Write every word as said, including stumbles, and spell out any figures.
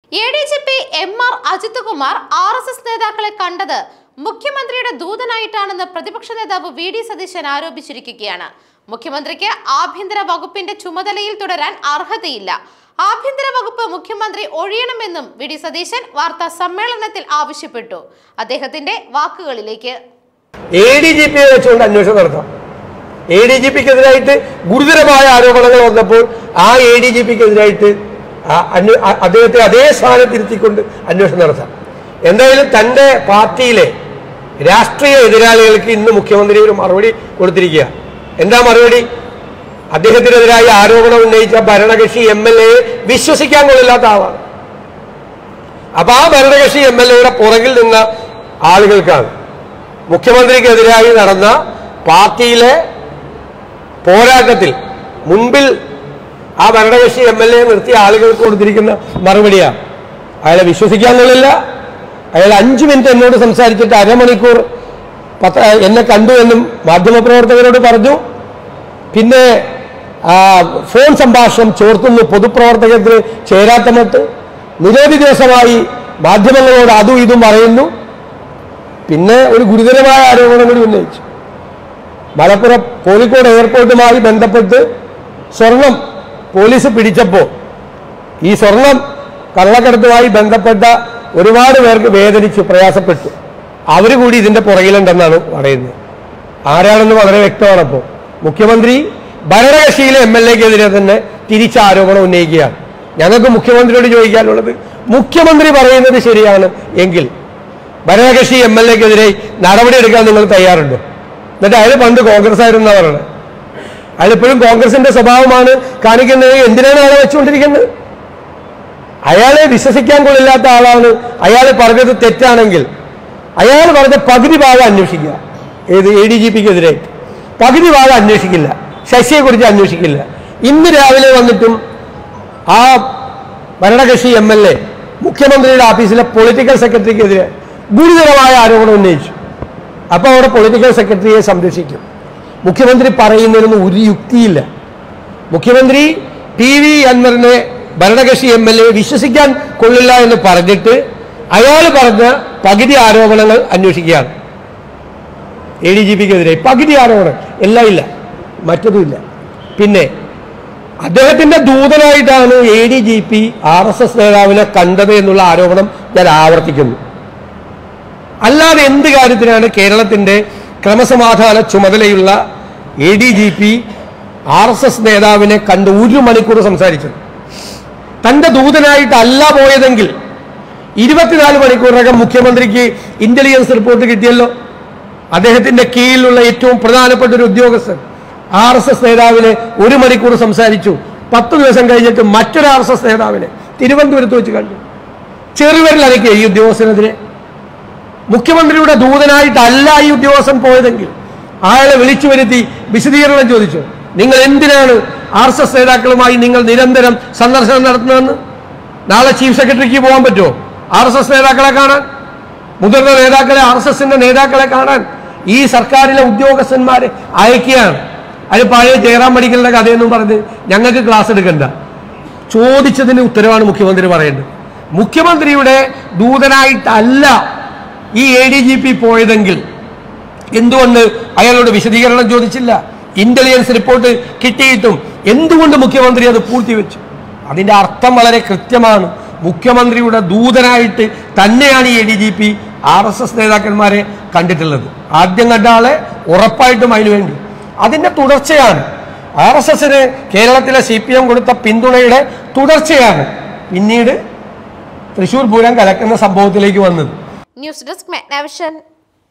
A D G P M R Ajith Kumar R S S നേതാക്കളെ കണ്ടത് മുഖ്യമന്ത്രിയുടെ ദൂതനായിട്ടാണെന്ന് പ്രതിപക്ഷ നേതാവ് വി ഡി സതീശൻ ആരോപിച്ചിരിക്കുകയാണ്. മുഖ്യമന്ത്രിക്ക് ആഭ്യന്തര വകുപ്പിന്റെ ചുമതലയിൽ തുടരാൻ അർഹതയില്ല. ആഭ്യന്തര വകുപ്പ് മുഖ്യമന്ത്രി ഒഴിയണമെന്നും വി ഡി സതീശൻ വാർത്താ സമ്മേളനത്തിൽ ആവശ്യപ്പെട്ടു. അദ്ദേഹത്തിന്റെ വാക്കുകളിലേക്ക്. എ ഡി ജി പിയെ വെച്ചുകൊണ്ട് അന്വേഷണം നടത്താം. എ ഡി ജി പിക്കെതിരായിട്ട് ഗുരുതരമായ ആരോപണങ്ങൾ വന്നപ്പോൾ ആ എ ഡി ജി പിക്കെതിരായിട്ട് അദ്ദേഹത്തെ അതേ സ്ഥാനത്തിരുത്തിക്കൊണ്ട് അന്വേഷണം നടത്താം. എന്തായാലും തൻ്റെ പാർട്ടിയിലെ രാഷ്ട്രീയ എതിരാളികൾക്ക് ഇന്ന് മുഖ്യമന്ത്രി ഒരു മറുപടി കൊടുത്തിരിക്കുക. എന്താ മറുപടി? അദ്ദേഹത്തിനെതിരായി ആരോപണം ഉന്നയിച്ച ഭരണകക്ഷി എം എൽ എയെ വിശ്വസിക്കാൻ കൊള്ളില്ലാത്ത ആളാണ്. അപ്പൊ ആ ഭരണകക്ഷി എം എൽ എയുടെ പുറകിൽ നിന്ന ആളുകൾക്കാണ് മുഖ്യമന്ത്രിക്കെതിരായി നടന്ന പാർട്ടിയിലെ പോരാട്ടത്തിൽ മുൻപിൽ ആ ഭരണകക്ഷി എം എൽ എ നിർത്തിയ ആളുകൾക്ക് കൊടുത്തിരിക്കുന്ന മറുപടിയാണ്. അയാളെ വിശ്വസിക്കാൻ കൊള്ളില്ല. അയാൾ അഞ്ചു മിനിറ്റ് എന്നോട് സംസാരിച്ചിട്ട് അരമണിക്കൂർ പത്ത എന്നെ കണ്ടു എന്നും മാധ്യമപ്രവർത്തകരോട് പറഞ്ഞു. പിന്നെ ഫോൺ സംഭാഷണം ചോർത്തുന്നു, പൊതുപ്രവർത്തകത്തിന് ചേരാത്ത മട്ട് നിരവധി ദിവസമായി മാധ്യമങ്ങളോട് അതും ഇതും പറയുന്നു. പിന്നെ ഒരു ഗുരുതരമായ ആരോപണം കൂടി ഉന്നയിച്ചു. മലപ്പുറം കോഴിക്കോട് എയർപോർട്ടുമായി ബന്ധപ്പെട്ട് സ്വർണം പോലീസ് പിടിച്ചപ്പോൾ ഈ സ്വർണം കള്ളക്കടത്തുമായി ബന്ധപ്പെട്ട ഒരുപാട് പേർക്ക് വേദനിച്ചു, പ്രയാസപ്പെട്ടു. അവർ കൂടി ഇതിന്റെ പുറകിലുണ്ടെന്നാണ് പറയുന്നത്. ആരാണെന്ന് വളരെ വ്യക്തമാണ്. അപ്പോൾ മുഖ്യമന്ത്രി ഭരണകക്ഷിയിലെ എം എൽ എക്കെതിരെ തന്നെ തിരിച്ച ആരോപണം ഉന്നയിക്കുകയാണ്. ഞങ്ങൾക്ക് മുഖ്യമന്ത്രിയോട് ചോദിക്കാനുള്ളത്, മുഖ്യമന്ത്രി പറയുന്നത് ശരിയാണ് എങ്കിൽ ഭരണകക്ഷി എം എൽ എക്കെതിരെ നടപടിയെടുക്കാൻ നിങ്ങൾ തയ്യാറുണ്ടോ? എന്നിട്ട് അയാൾ പണ്ട് കോൺഗ്രസ് ആയിരുന്നാ പറയുന്നത്. അയാളിപ്പോഴും കോൺഗ്രസിന്റെ സ്വഭാവമാണ് കാണിക്കുന്നത്. എന്തിനാണ് അയാളെ വെച്ചുകൊണ്ടിരിക്കുന്നത്? അയാളെ വിശ്വസിക്കാൻ കൊള്ളില്ലാത്ത ആളാണ്. അയാൾ പറഞ്ഞത് തെറ്റാണെങ്കിൽ അയാൾ പറഞ്ഞ പകുതി ഭാഗം അന്വേഷിക്കുക. ഏത് എ ഡി ജി പിക്കെതിരെ പകുതി ഭാഗം അന്വേഷിക്കില്ല, ശശിയെ കുറിച്ച് അന്വേഷിക്കില്ല. ഇന്ന് രാവിലെ വന്നിട്ടും ആ ഭരണകക്ഷി എം എൽ എ മുഖ്യമന്ത്രിയുടെ ഓഫീസിലെ പൊളിറ്റിക്കൽ സെക്രട്ടറിക്കെതിരെ ഗുരുതരമായ ആരോപണം ഉന്നയിച്ചു. അപ്പൊ അവിടെ പൊളിറ്റിക്കൽ സെക്രട്ടറിയെ സംരക്ഷിക്കും. മുഖ്യമന്ത്രി പറയുന്നതിനൊന്നും ഒരു യുക്തിയില്ല. മുഖ്യമന്ത്രി ടി വി അൻവറിനെ ഭരണകക്ഷി എം എൽ എ വിശ്വസിക്കാൻ കൊള്ളില്ല എന്ന് പറഞ്ഞിട്ട് അയാൾ പറഞ്ഞ പകുതി ആരോപണങ്ങൾ അന്വേഷിക്കുകയാണ്. എ ഡി ജി പിക്കെതിരെ പകുതി ആരോപണം എല്ലാം ഇല്ല, മറ്റതുമില്ല. പിന്നെ അദ്ദേഹത്തിന്റെ ദൂതനായിട്ടാണ് A D G P R S S നേതാവിനെ കണ്ടത് എന്നുള്ള ആരോപണം ഞാൻ ആവർത്തിക്കുന്നു. അല്ലാതെ എന്ത് കാര്യത്തിനാണ് കേരളത്തിന്റെ ക്രമസമാധാന ചുമതലയുള്ള A D G P R S S നേതാവിനെ കണ്ട് ഒരു മണിക്കൂർ സംസാരിച്ചത്? തന്റെ ദൂതനായിട്ടല്ല പോയതെങ്കിൽ ഇരുപത്തിനാല് മണിക്കൂറിനകം മുഖ്യമന്ത്രിക്ക് ഇന്റലിജൻസ് റിപ്പോർട്ട് കിട്ടിയല്ലോ. അദ്ദേഹത്തിന്റെ കീഴിലുള്ള ഏറ്റവും പ്രധാനപ്പെട്ട ഒരു ഉദ്യോഗസ്ഥൻ ആർ എസ് എസ് നേതാവിനെ ഒരു മണിക്കൂർ സംസാരിച്ചു. പത്ത് ദിവസം കഴിഞ്ഞിട്ട് മറ്റൊരു ആർ എസ് എസ് നേതാവിനെ തിരുവനന്തപുരത്ത് വെച്ച് കണ്ടു. ചെറുവിരലനക്കിയ ഈ ഉദ്യോഗസ്ഥനെതിരെ. മുഖ്യമന്ത്രിയുടെ ദൂതനായിട്ടല്ല ഈ ഉദ്യോഗസ്ഥൻ പോയതെങ്കിൽ അയാളെ വിളിച്ചു വരുത്തി വിശദീകരണം ചോദിച്ചു. നിങ്ങൾ എന്തിനാണ് ആർ എസ് എസ് നേതാക്കളുമായി നിങ്ങൾ നിരന്തരം സന്ദർശനം നടത്തുന്നതെന്ന്? നാളെ ചീഫ് സെക്രട്ടറിക്ക് പോകാൻ പറ്റുമോ ആർ എസ് എസ് നേതാക്കളെ കാണാൻ? മുതിർന്ന നേതാക്കളെ, ആർ എസ് എസിന്റെ നേതാക്കളെ കാണാൻ ഈ സർക്കാരിലെ ഉദ്യോഗസ്ഥന്മാരെ അയക്കുകയാണ്. അത് പഴയ ജയറാം മെഡിക്കലിന്റെ കഥയെന്നും പറഞ്ഞ് ഞങ്ങൾക്ക് ക്ലാസ് എടുക്കണ്ട. ചോദിച്ചതിന് ഉത്തരവാണ് മുഖ്യമന്ത്രി പറയേണ്ടത്. മുഖ്യമന്ത്രിയുടെ ദൂതനായിട്ടല്ല ഈ എ ഡി ജി പി പോയതെങ്കിൽ എന്തുകൊണ്ട് അയാളോട് വിശദീകരണം ചോദിച്ചില്ല? ഇന്റലിജൻസ് റിപ്പോർട്ട് കിട്ടിയിട്ടും എന്തുകൊണ്ട് മുഖ്യമന്ത്രി അത് പൂഴ്ത്തിവെച്ചു? അതിന്റെ അർത്ഥം വളരെ കൃത്യമാണ്. മുഖ്യമന്ത്രിയുടെ ദൂതനായിട്ട് തന്നെയാണ് ഈ A D G P R S S നേതാക്കന്മാരെ കണ്ടിട്ടുള്ളത്. ആദ്യം കണ്ട ആളെ ഉറപ്പായിട്ടും അതിനു വേണ്ടി. അതിന്റെ തുടർച്ചയാണ് ആർ എസ് എസിന് കേരളത്തിലെ സി പി എം കൊടുത്ത പിന്തുണയുടെ തുടർച്ചയാണ് പിന്നീട് തൃശൂർ പൂരം കലക്കുന്ന സംഭവത്തിലേക്ക് വന്നത്. News desk മെഗ്നവിഷൻ.